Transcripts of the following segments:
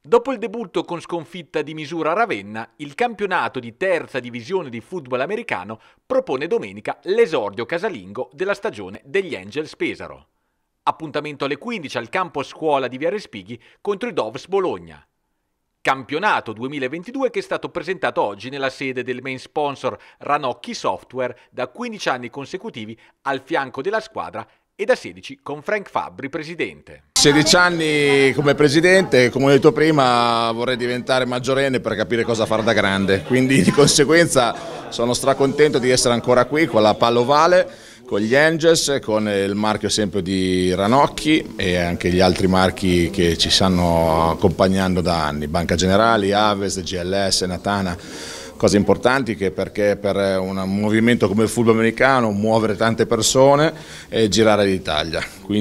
Dopo il debutto con sconfitta di misura a Ravenna, il campionato di terza divisione di football americano propone domenica l'esordio casalingo della stagione degli Angels Pesaro. Appuntamento alle 15 al campo scuola di Via Respighi contro i Doves Bologna. Campionato 2022 che è stato presentato oggi nella sede del main sponsor Ranocchi Software da 15 anni consecutivi al fianco della squadra e da 16 con Frank Fabbri presidente. 16 anni come presidente, come ho detto prima vorrei diventare maggiorenne per capire cosa fare da grande, quindi di conseguenza sono stracontento di essere ancora qui con la palla ovale, con gli Angels, con il marchio sempre di Ranocchi e anche gli altri marchi che ci stanno accompagnando da anni, Banca Generali, Aves, GLS, Natana. Cose importanti perché per un movimento come il football americano muovere tante persone e girare l'Italia,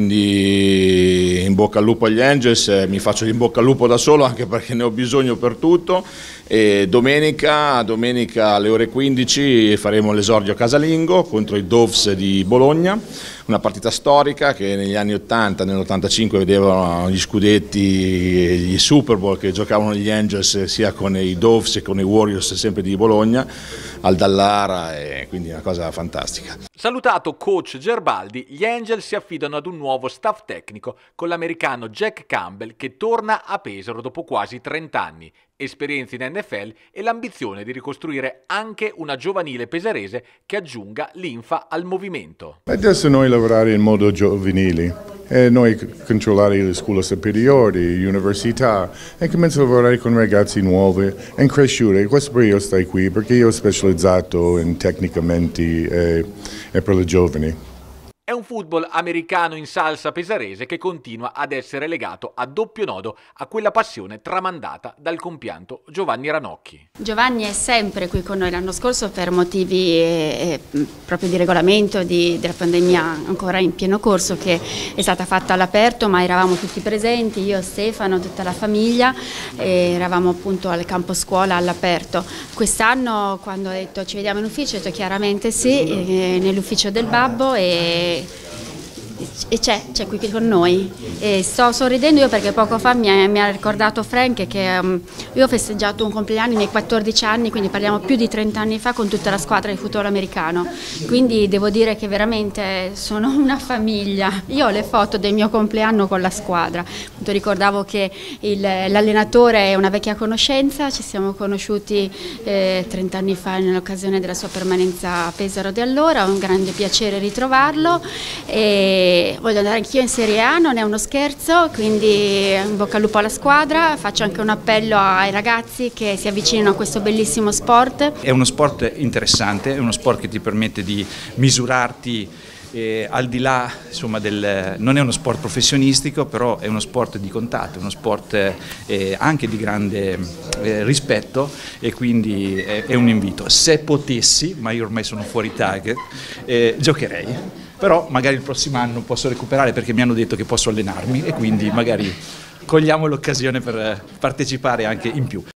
quindi in bocca al lupo agli Angels, mi faccio in bocca al lupo da solo anche perché ne ho bisogno per tutto e domenica alle ore 15 faremo l'esordio casalingo contro i Doves di Bologna, una partita storica che negli anni 80, nell'85 vedevano gli scudetti e gli Super Bowl che giocavano gli Angels sia con i Doves che con i Warriors sempre di Bologna, al Dallara, e quindi una cosa fantastica. Salutato coach Gerbaldi, gli Angels si affidano ad un nuovo staff tecnico con l'americano Jack Campbell che torna a Pesaro dopo quasi 30 anni, esperienza in NFL e l'ambizione di ricostruire anche una giovanile pesarese che aggiunga linfa al movimento. Adesso noi lavorare in modo giovanile e noi controllare le scuole superiori, università e cominciare a lavorare con ragazzi nuovi e crescere. Questo perché io sto qui, perché io ho specializzato in tecnicamenti e per le giovani. È un football americano in salsa pesarese che continua ad essere legato a doppio nodo a quella passione tramandata dal compianto Giovanni Ranocchi. Giovanni è sempre qui con noi, l'anno scorso per motivi proprio di regolamento della pandemia ancora in pieno corso che è stata fatta all'aperto, ma eravamo tutti presenti, io, Stefano, tutta la famiglia, eravamo appunto al campo scuola all'aperto. Quest'anno quando ho detto ci vediamo in ufficio ho detto chiaramente sì, nell'ufficio del babbo e c'è qui con noi e sto sorridendo io perché poco fa mi ha ricordato Frank che io ho festeggiato un compleanno nei miei 14 anni, quindi parliamo più di 30 anni fa con tutta la squadra di football americano, quindi devo dire che veramente sono una famiglia. Io ho le foto del mio compleanno con la squadra, ricordavo che l'allenatore è una vecchia conoscenza, ci siamo conosciuti 30 anni fa nell'occasione della sua permanenza a Pesaro di allora, è un grande piacere ritrovarlo e voglio andare anch'io in Serie A, non è uno scherzo, quindi in bocca al lupo alla squadra, faccio anche un appello ai ragazzi che si avvicinano a questo bellissimo sport. È uno sport interessante, è uno sport che ti permette di misurarti al di là insomma, non è uno sport professionistico, però è uno sport di contatto, è uno sport anche di grande rispetto e quindi è un invito. Se potessi, ma io ormai sono fuori target, giocherei. Però magari il prossimo anno posso recuperare perché mi hanno detto che posso allenarmi e quindi magari cogliamo l'occasione per partecipare anche in più.